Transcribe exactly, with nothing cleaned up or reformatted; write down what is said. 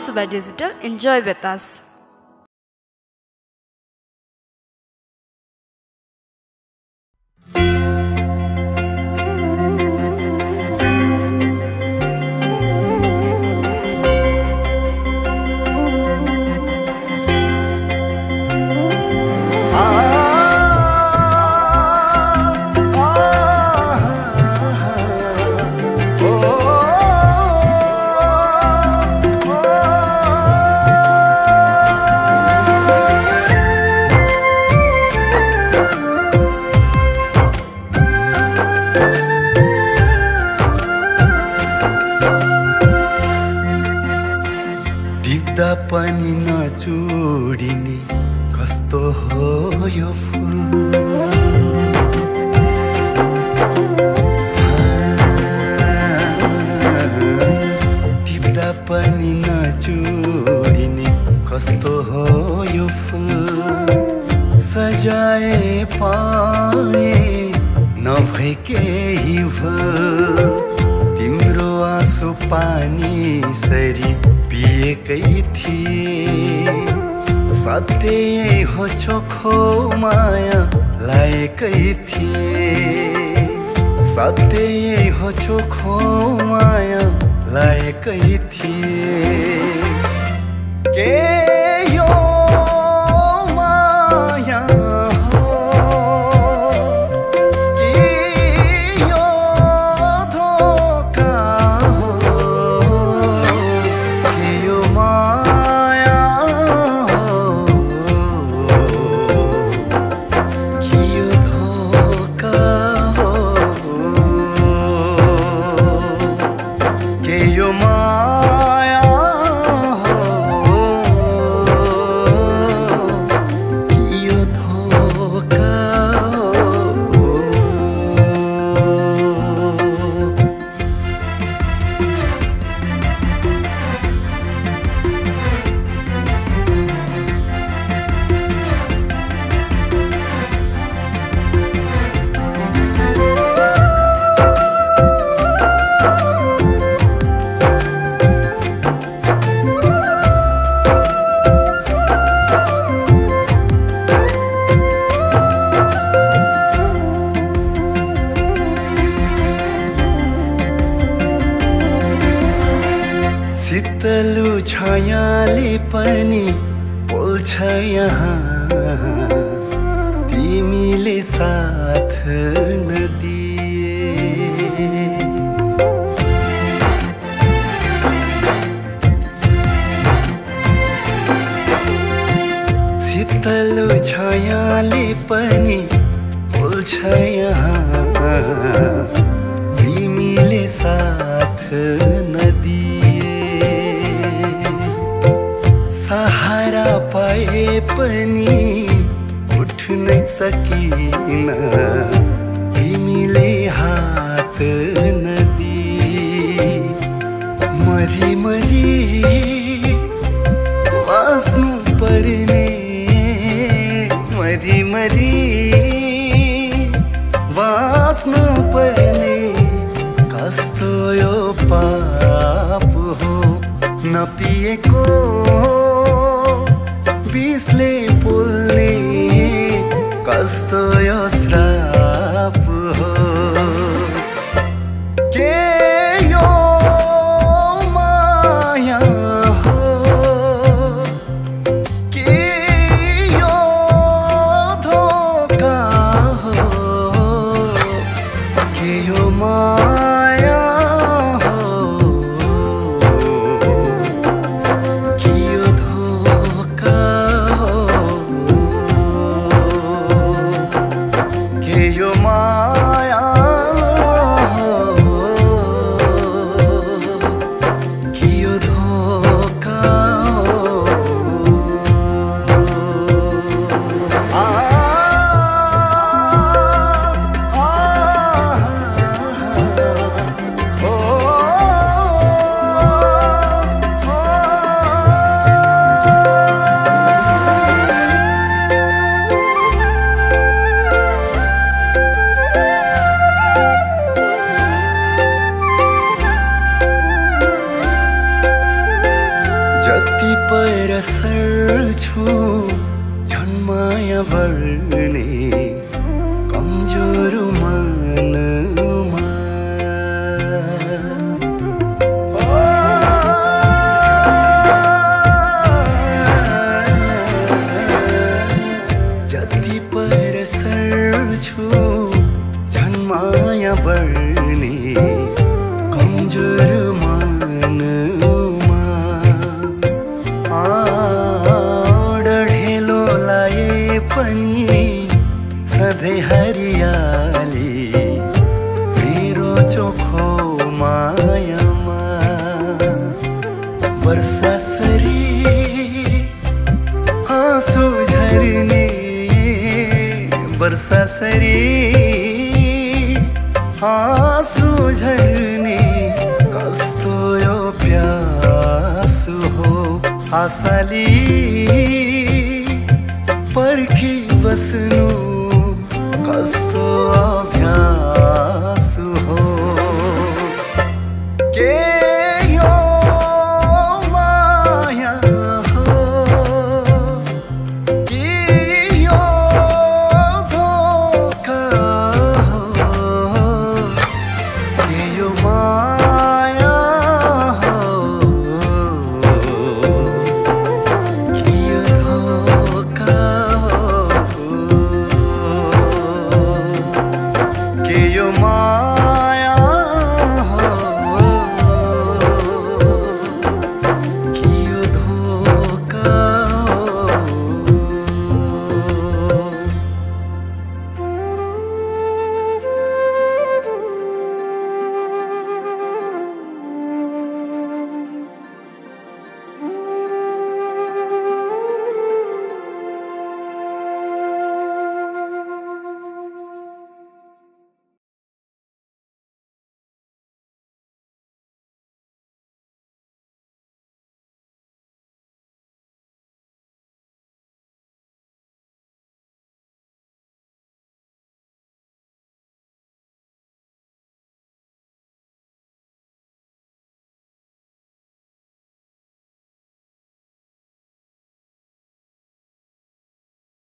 Suba Digital. Enjoy with us. पनि नचुडिने कस्तो हो यो फुल टिप्दा पनि नचुडिने कस्तो हो यो फुल सजाए पाए नभए केही भुल तिम्रो आँसु पानी सरी पिएकै थिए सधैँ हो चोखो माया लाएकै थिए सधैँ हो चोखो माया लाएकै थिए के यो माया हो कि यो धोका हो के यो माया हो कि यो धोका हो के यो माया शीतलु छायाले पनि बोल्छ यहाँ तिमीले साथ नदिए शीतलु छायाले पनि बोल्छ यहाँ तिमीले साथ नदिए सहारा पाए पनि उठ्न सकिन तिमीले हात नदिए मरी मरी बाँच्नु पर्ने मरी मरी बाँच्नु पर्ने कस्तो यो पाप हो नपिएको बिसले पोल्ने कस्तो यो श्राप हो के यो माया हो के यो धोका हो के यो माया ah, ah, ah. सर्छु झन् माया बढ्ने कमजोर मनमा जति पर सर्छु झन् माया बढ्ने कमजोर मनमा डढेलो लाए पनि सधैँ हरियाली मेरो चोखो मायामा वर्षासरी आँसु झर्ने वर्षासरी आँसु झर्ने कस्तो यो प्यासो हो आशाली पर्खी बस्नु कस्तो अभ्यास